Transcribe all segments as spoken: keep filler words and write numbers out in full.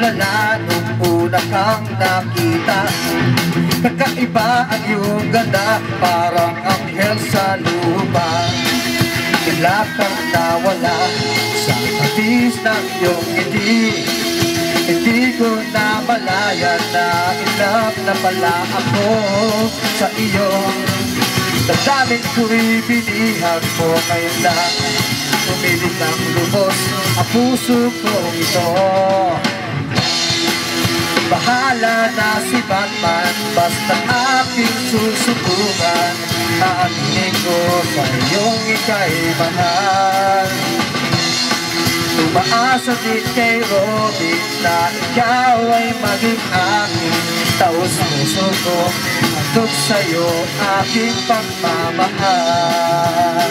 tulala nung una kang nakita. Kakaiba ang iyong ganda, parang anghel sa lupa. Bigla kang nawala sa hapis ng iyong ngiti. Hindi ko na malaya na in love na pala ako sa iyo. Damdamin ko'y binihag mo ngayon lang. Tumilig ng lubos ang puso ko ito. Bahala na si Batman, basta aking susubukan. Aaminin ko sa iyong ika'y mahal. Tumaasa din kay Robin na ikaw ay maging aking taos puso ko. Handog sa'yo aking pagmamahal.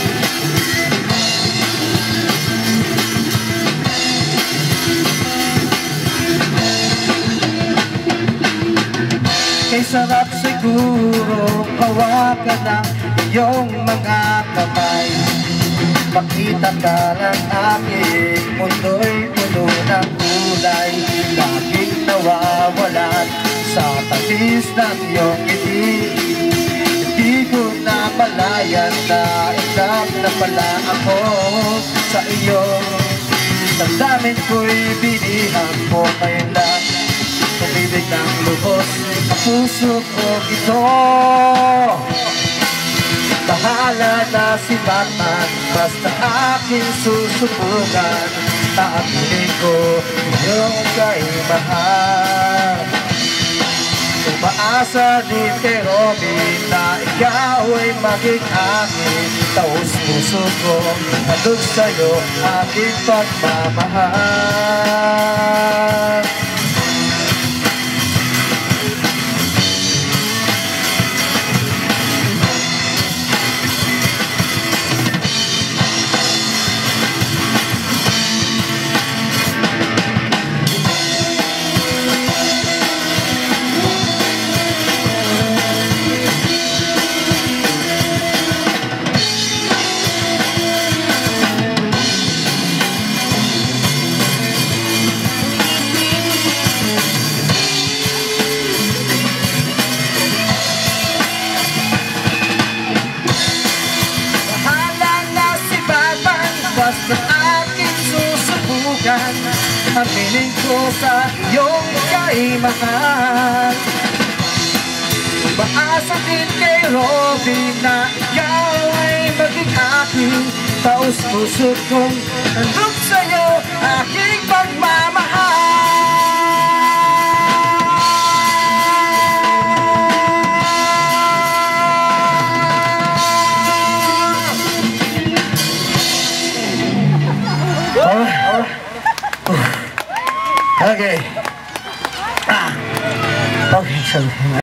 Kay sarap siguro hawakan ng iyong mga kamay. Makita ka ng aking mundo'y puno ng kulay. Laging nawawalan sa tabis ng iyong ngiti. Hindi ko na malayan na in love na pala ako sa iyo. Damdamin ko'y binihag mo ngayon lang. Tumibig ng lubos ang puso ko ito. Bahala na si Batman, basta aking susubukan. Aaminin ko iyong kay mahal. Umaasa din kay Robin na ikaw ay maging aking taos puso ko. Handog sa'yo aking pagmamahal. Basta aking susubukan. Aminin ko sa iyong ika'y mahal. Umaasa din kay Robin na ikaw ay maging aking taos puso kong handog sa'yo aking pagmamahal. Okay. Ah. Okay, so